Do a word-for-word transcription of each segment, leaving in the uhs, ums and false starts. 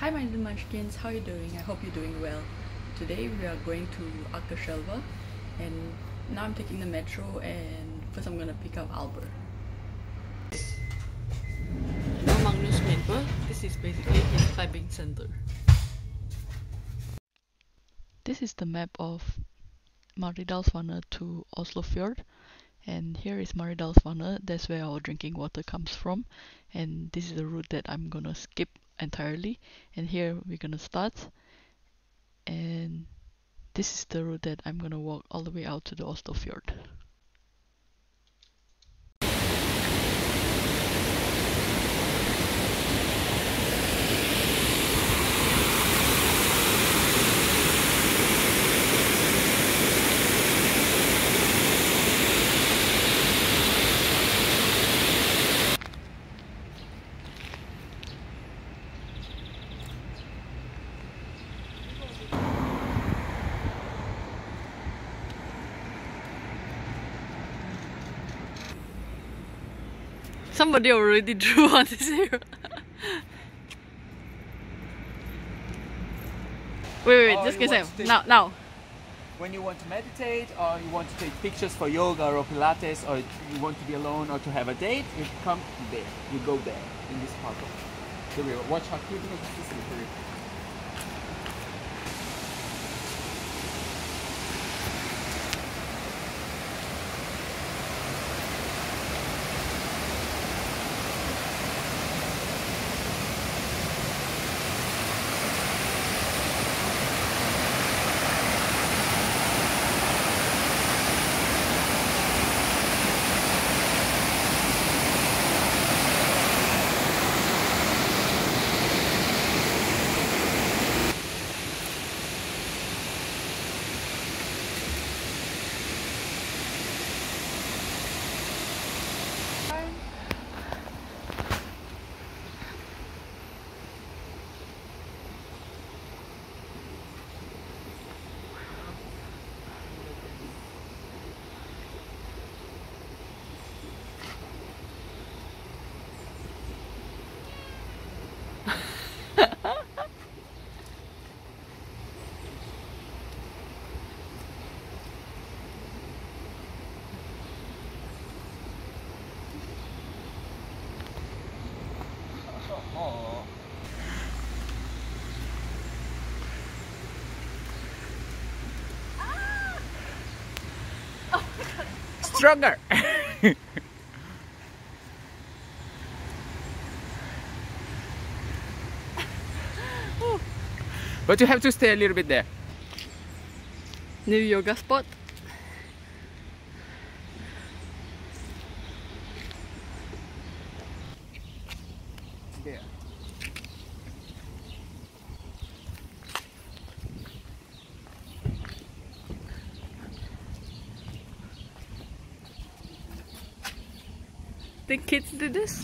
Hi my little munchkins, how are you doing? I hope you're doing well. Today we are going to Akerselva and now I'm taking the metro and first I'm gonna pick up Albert. No Magnus Midtberg. This is basically his climbing center. This is the map of Maridalsvannet to Oslofjord, and here is Maridalsvannet. That's where our drinking water comes from, and this is the route that I'm gonna skip entirely. And here we're gonna start, and this is the route that I'm gonna walk all the way out to the Oslofjord. Somebody already drew on this here. wait, wait, wait, Or just you give a want second. to take- Now, now. When you want to meditate, or you want to take pictures for yoga or Pilates, or you want to be alone or to have a date, you come there. You go there, in this part of the river. Watch how cute because this is slippery. Oh. Ah! Oh my God. Stronger! But you have to stay a little bit there. New yoga spot. There. Think kids did this?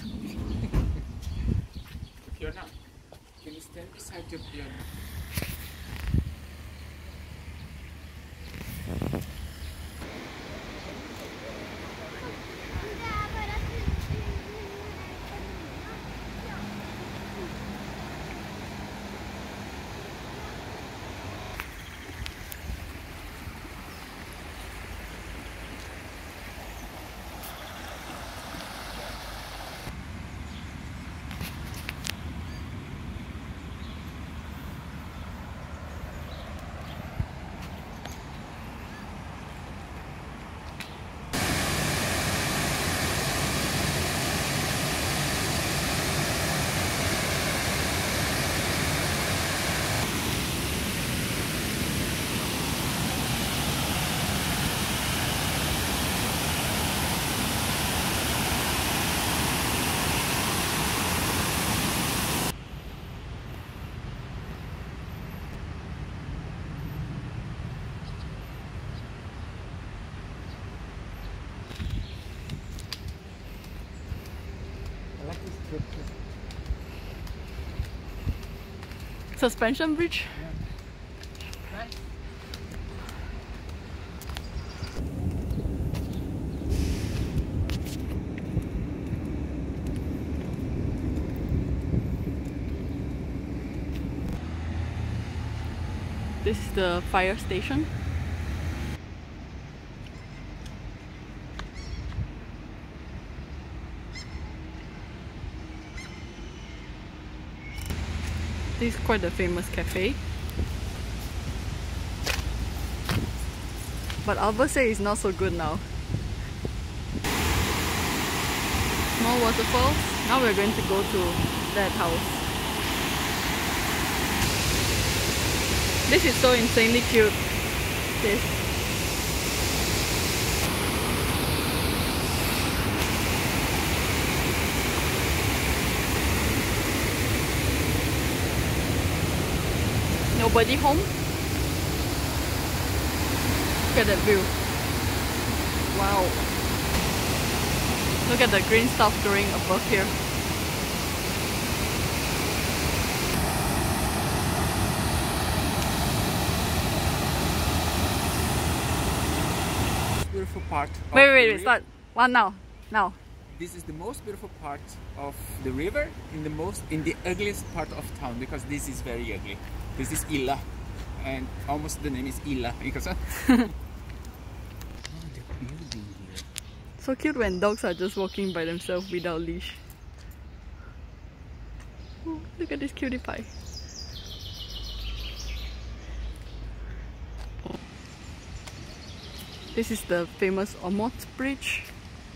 Fiona, can you stand beside your piano? I like this trip. Suspension bridge? Yeah. Nice. This is the fire station. This is quite a famous cafe. But Albert says it's not so good now. Small waterfalls. Now we're going to go to that house. This is so insanely cute. This. Nobody home? Look at that view. Wow. Look at the green stuff growing above here. Beautiful part. Wait, wait, wait, start. One now. Now. This is the most beautiful part of the river in the most in the ugliest part of town, because this is very ugly. This is Ila, and almost the name is Ila because oh, the building here. So cute when dogs are just walking by themselves without leash. Oh, look at this cutie pie. This is the famous Omot Bridge.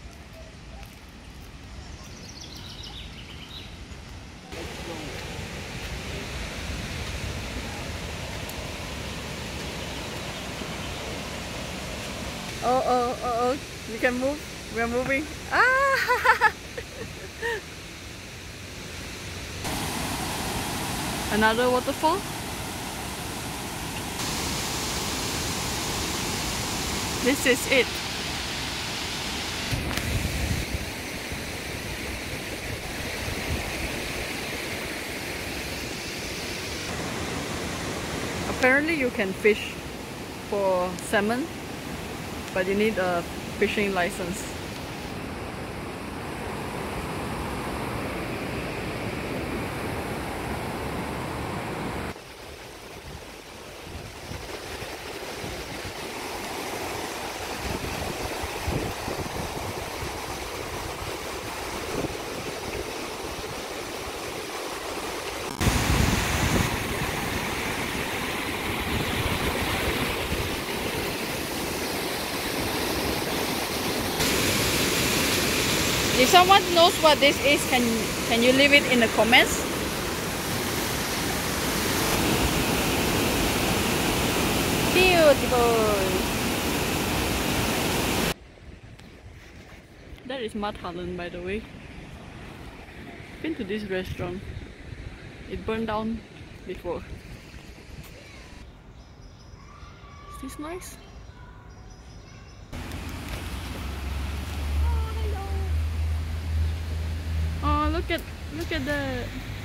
Oh, oh, oh, oh, we can move. We are moving. Ah! Another waterfall. This is it. Apparently you can fish for salmon, but you need a fishing license. If someone knows what this is, can can you leave it in the comments? Beautiful. That is Mathalan, by the way. Been to this restaurant. It burned down before. Is this nice? Oh, look at look at the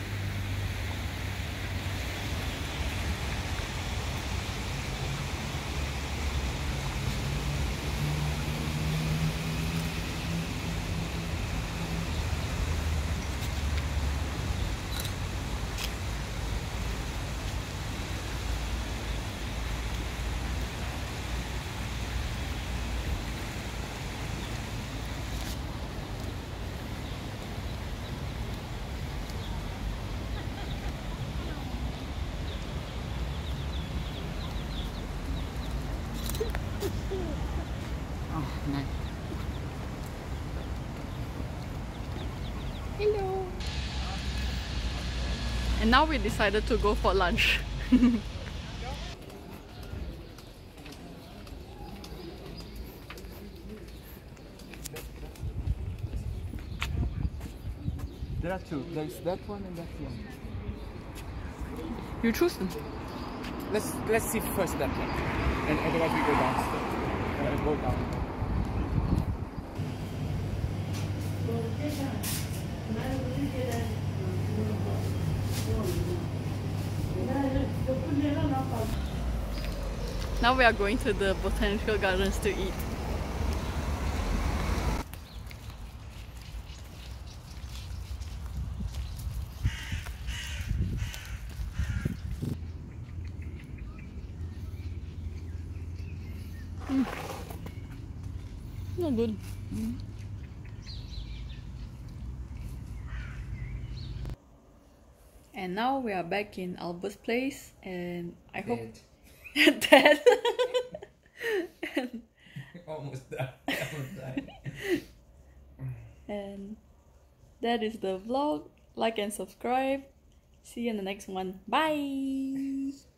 Oh, nice. hello. And now we decided to go for lunch. There are two. There's that one and that one. You choose them. Let's let's see first that one, and otherwise we go downstairs. Uh, go down. Now we are going to the botanical gardens to eat. not good. Mm. And now we are back in Albert's place, and I hope dead. and, Almost died. Almost died. and that is the vlog. Like and subscribe. See you in the next one. Bye.